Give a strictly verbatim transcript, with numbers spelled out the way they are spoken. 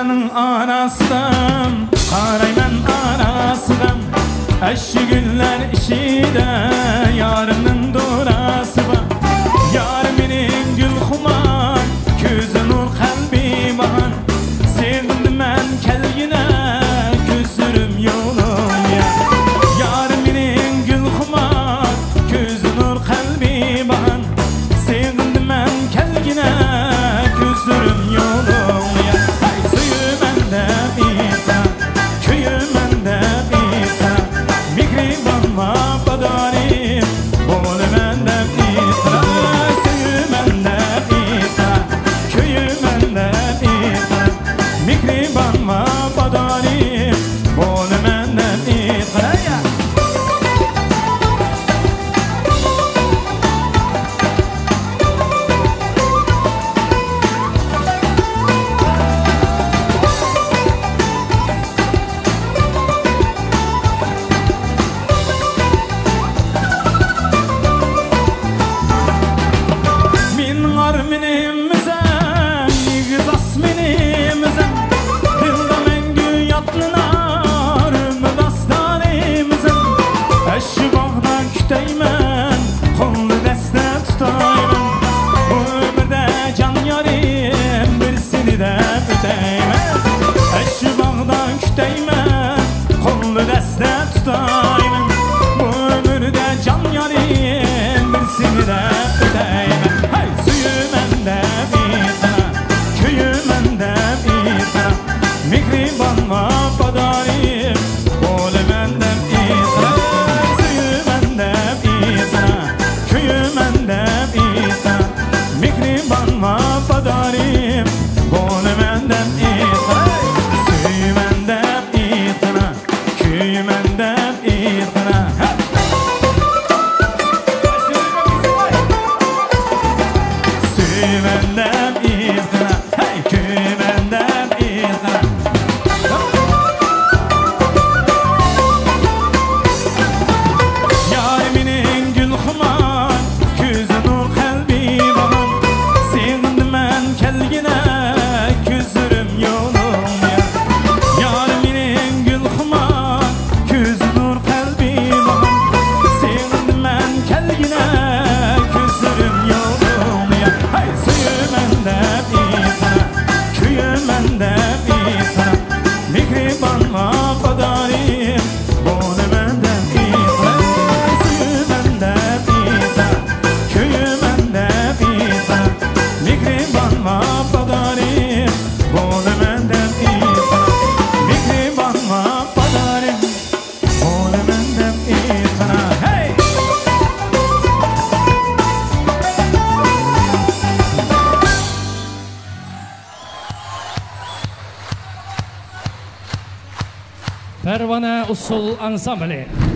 Dünyanın anasıdan, qarayman anasıdan. Eşi günler işide, yarının durası var. Yar benim gül xuman, gözü nur kalbi bahan. Sevdim ben kelgine, gözürüm yolum ya. Yar benim gül xuman, gözü nur kalbi bahan. Sevdim ben kelgine, gözürüm yolum ya. Hey, suyu bende bita, köyü bende bita. Mihribanma padarim, bol bende bita. Suyu bende bita, köyü bende bita. Mihribanma padarim, bol bende bita. Pervane Usul Ansambli.